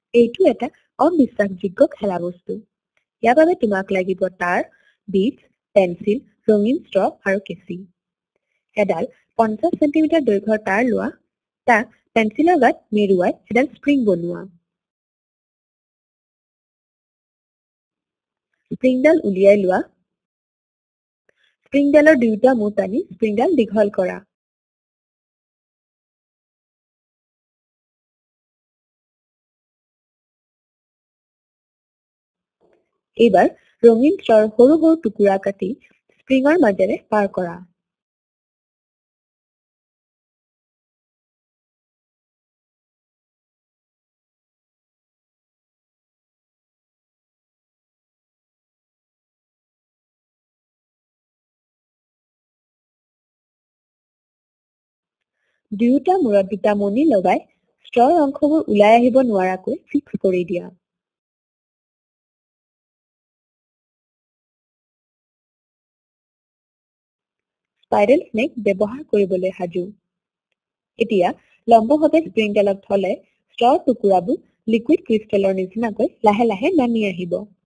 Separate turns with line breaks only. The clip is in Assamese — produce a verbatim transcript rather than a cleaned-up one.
এইটো এটা অবিশ্বাসযোগ্য খেলা বস্তু। ইয়াৰ বাবে তোমাক লাগিব তার, বিট, পেন্সিল, ৰঙীন ষ্ট্ৰ আৰু কেঁচি। এডাল পঞ্চাছ চেণ্টিমিটাৰ দৈৰ্ঘ্যৰ তার লোৱা, তাক পেন্সিলৰ গাত মেৰুৱাই এডাল স্প্ৰিং বনোৱা। স্প্ৰিংডাল উলিয়াই লোৱা। স্প্ৰিংডালৰ দুয়োটা মূৰ টানি স্প্ৰিংডাল দীঘল কৰা। এইবাৰ ৰঙীন ষ্ট্ৰৰ সৰু সৰু টুকুৰা কাটি স্প্ৰিঙৰ মাজেৰে পাৰ কৰা। দুয়োটা মূৰত দুটা মণি লগাই ষ্ট্ৰৰ অংশবোৰ ওলাই আহিব নোৱাৰাকৈ ফিক্স কৰি দিয়া। স্পাইৰেল স্নেক ব্যৱহাৰ কৰিবলৈ সাজু। এতিয়া লম্বভাৱে স্প্ৰিংডালত থলে ষ্ট্ৰৰ টুকুৰাবোৰ লিকুইড ক্ৰিষ্টেলৰ নিচিনাকৈ লাহে লাহে নামি আহিব।